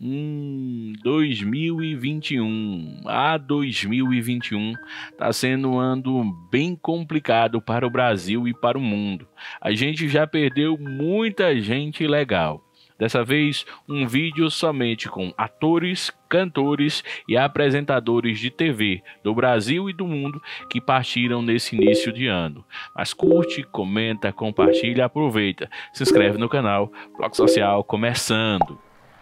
2021. 2021 está sendo um ano bem complicado para o Brasil e para o mundo. A gente já perdeu muita gente legal. Dessa vez, um vídeo somente com atores, cantores e apresentadores de TV do Brasil e do mundo que partiram nesse início de ano. Mas curte, comenta, compartilha, aproveita. Se inscreve no canal. Bloco Social começando.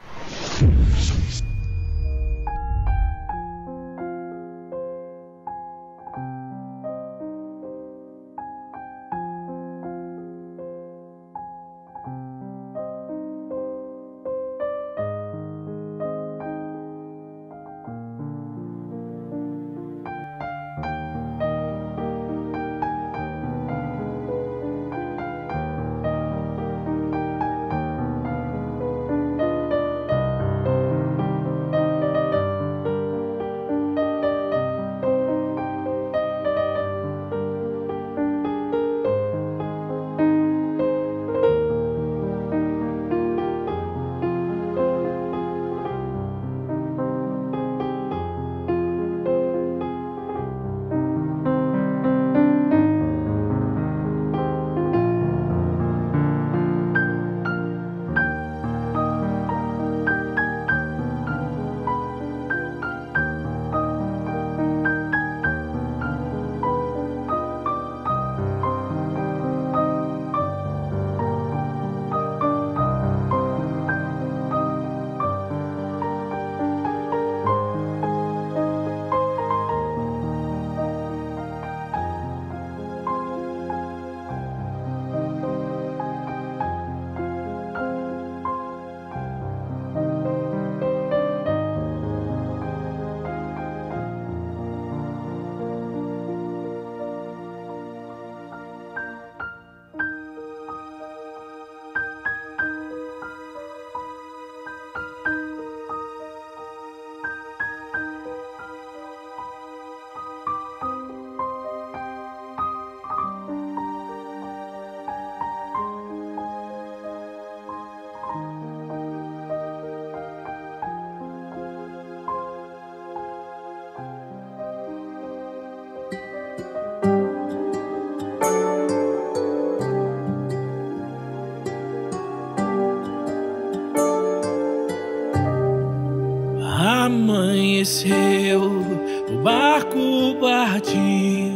Amanheceu, o barco partiu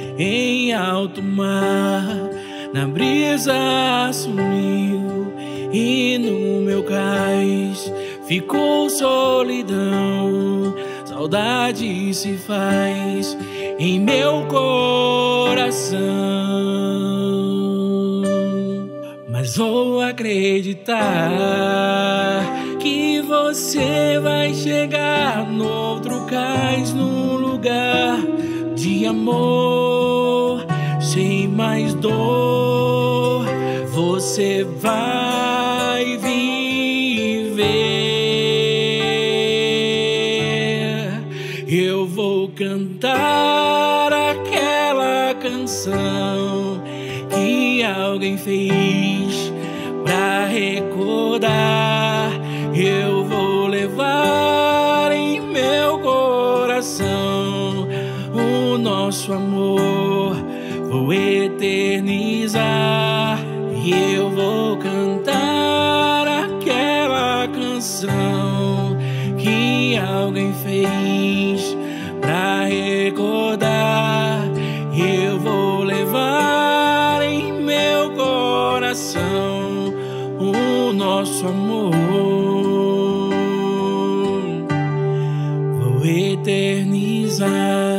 em alto mar, na brisa sumiu e no meu cais ficou solidão. Saudade se faz em meu coração, mas vou acreditar que você vai chegar no outro cais, num lugar de amor, sem mais dor. Você vai viver. Eu vou cantar aquela canção que alguém fez pra recordar. Eu vou levar em meu coração o nosso amor, vou eternizar. E eu vou cantar aquela canção que alguém fez pra recordar. Eu vou levar em meu coração o nosso amor, vou eternizar.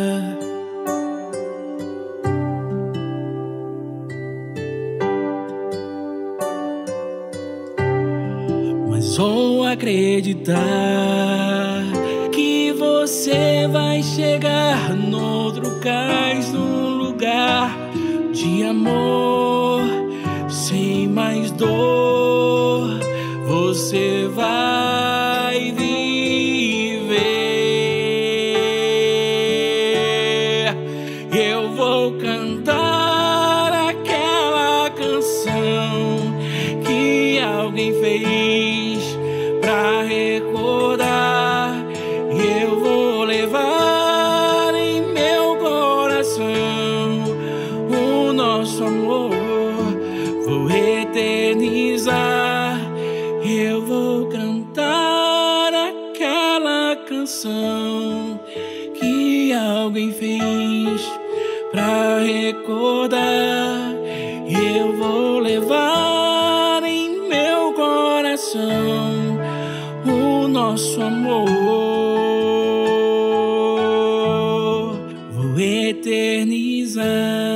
Mas vou acreditar que você vai chegar no outro cais, num lugar de amor, sem mais dor. Você vai viver. Eu vou cantar aquela canção que alguém fez pra recordar. canção que alguém fez pra recordar. Eu vou levar em meu coração o nosso amor. Vou eternizar.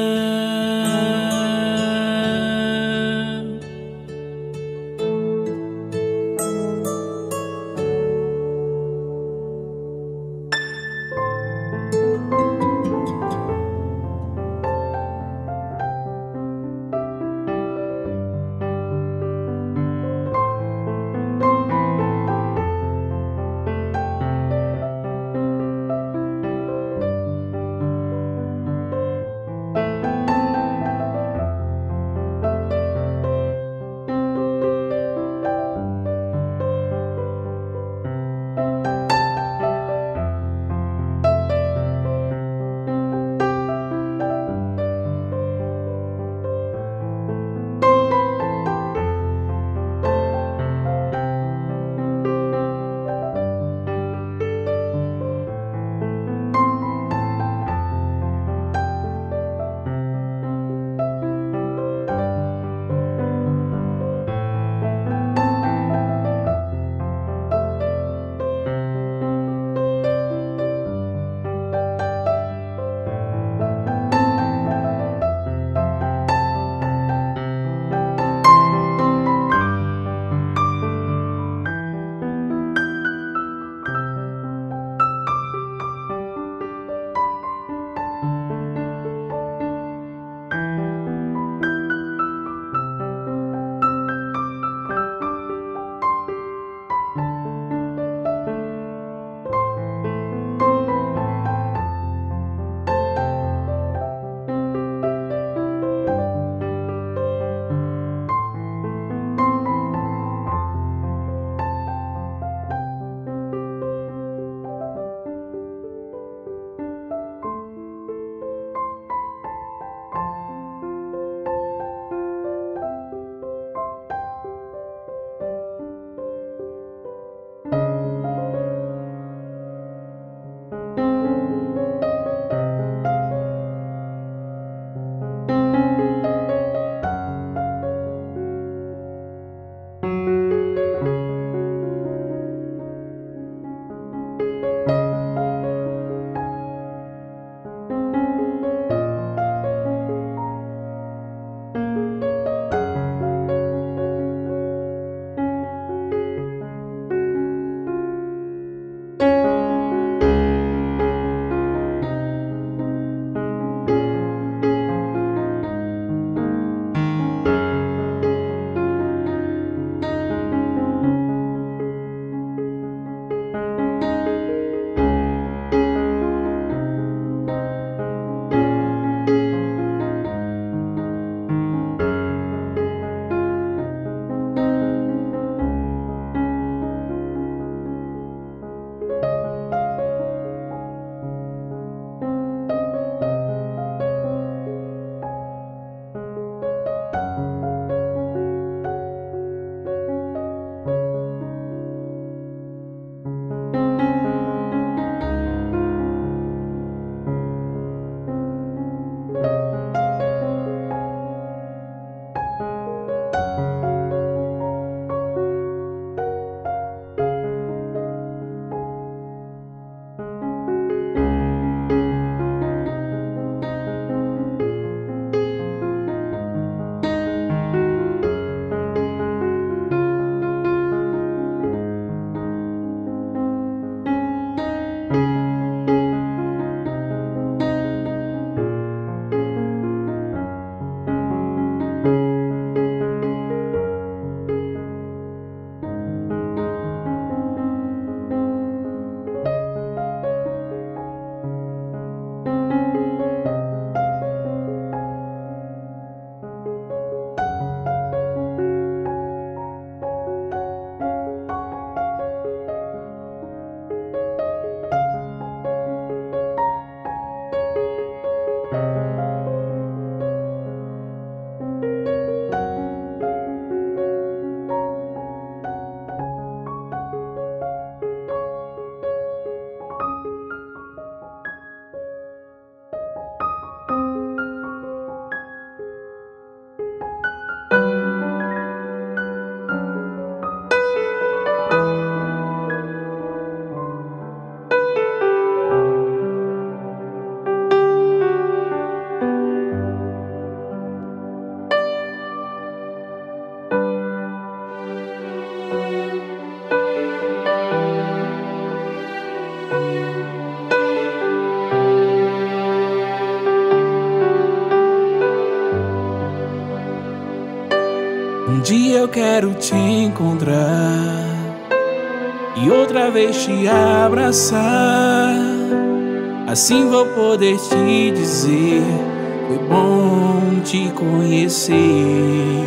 eu quero te encontrar e outra vez te abraçar. Assim vou poder te dizer: foi bom te conhecer.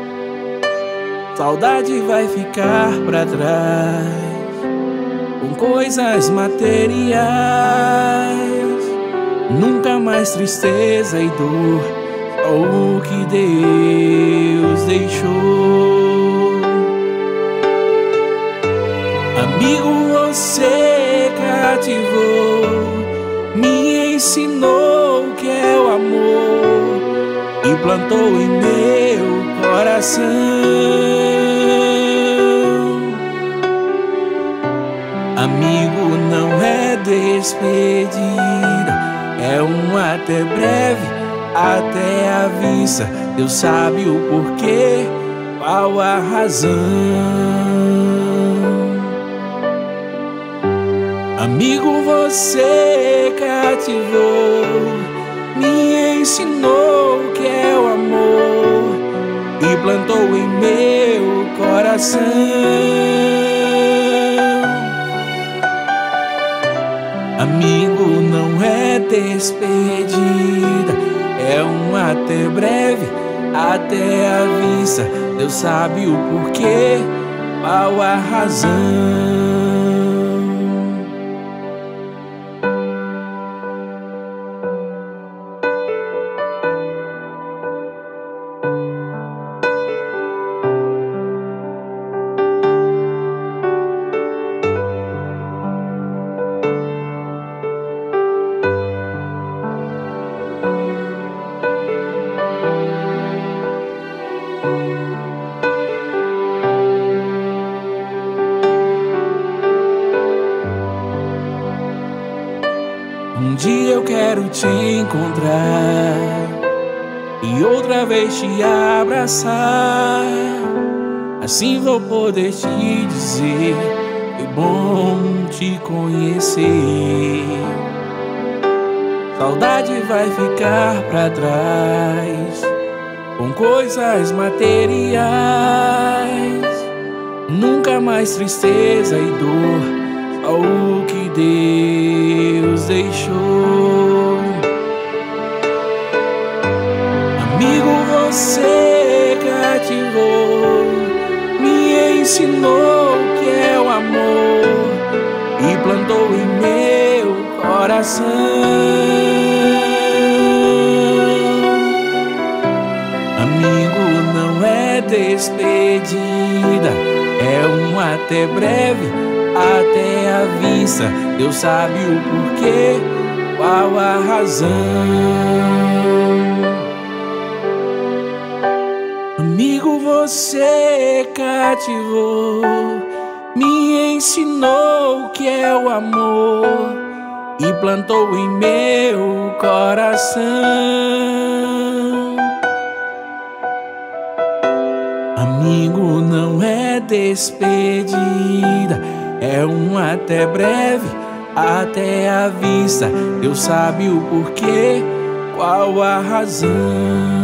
Saudade vai ficar pra trás com coisas materiais. Nunca mais tristeza e dor, só o que Deus deixou. Amigo, você cativou, me ensinou o que é o amor e plantou em meu coração. Amigo, não é despedida, é um até breve, até a vista. Deus sabe o porquê, qual a razão. Amigo, você cativou, me ensinou o que é o amor e plantou em meu coração. Amigo, não é despedida, é um até breve, até a vista. Deus sabe o porquê, qual a razão. Um dia eu quero te encontrar e outra vez te abraçar. Assim vou poder te dizer: foi bom te conhecer. Saudade vai ficar pra trás com coisas materiais. Nunca mais tristeza e dor, só o que Deus deixou. Amigo, você cativou, me ensinou o que é o amor e plantou em meu coração. Amigo, não é despedida, é um até breve, até a vista. Deus sabe o porquê, qual a razão. Amigo, você cativou, me ensinou o que é o amor e plantou em meu coração. Amigo, não é despedida, é um até breve, até a vista. Deus sabe o porquê, qual a razão.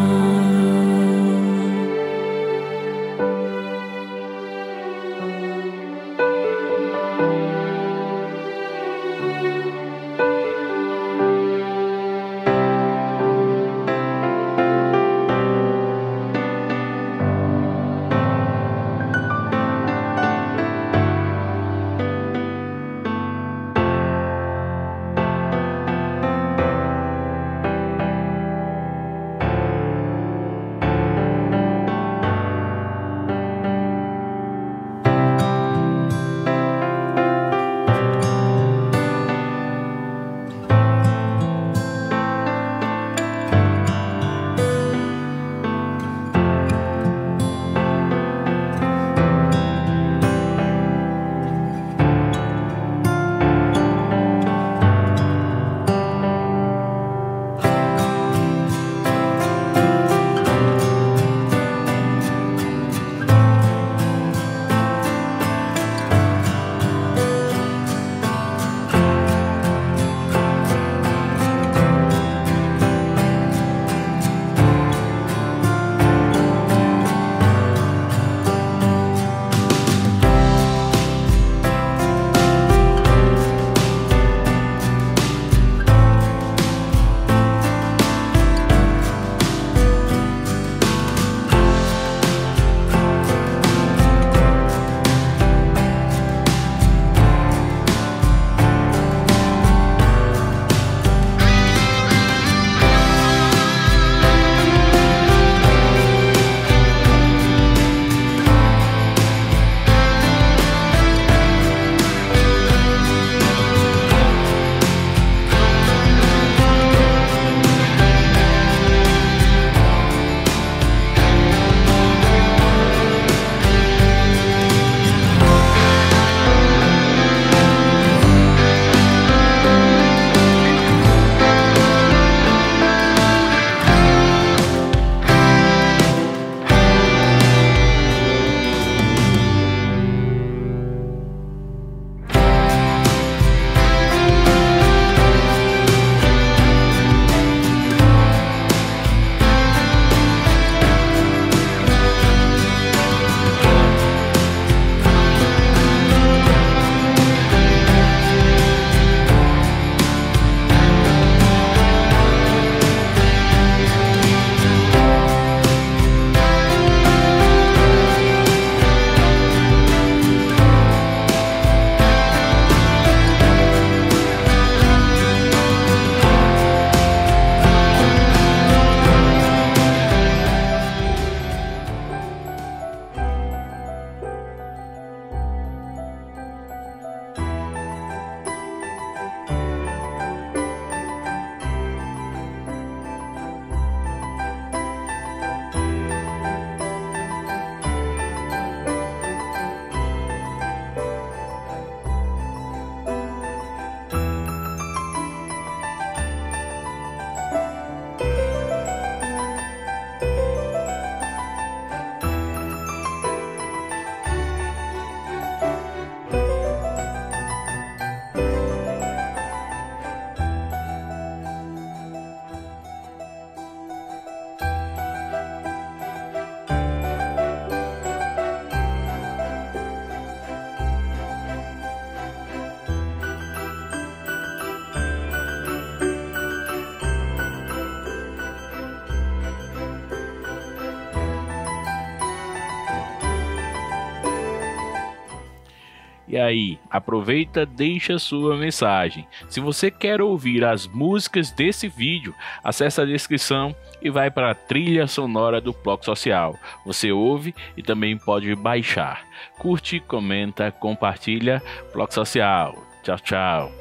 E aí, aproveita, deixa sua mensagem. Se você quer ouvir as músicas desse vídeo, acessa a descrição e vai para a trilha sonora do Ploc Social. Você ouve e também pode baixar. Curte, comenta, compartilha. Ploc Social. Tchau, tchau.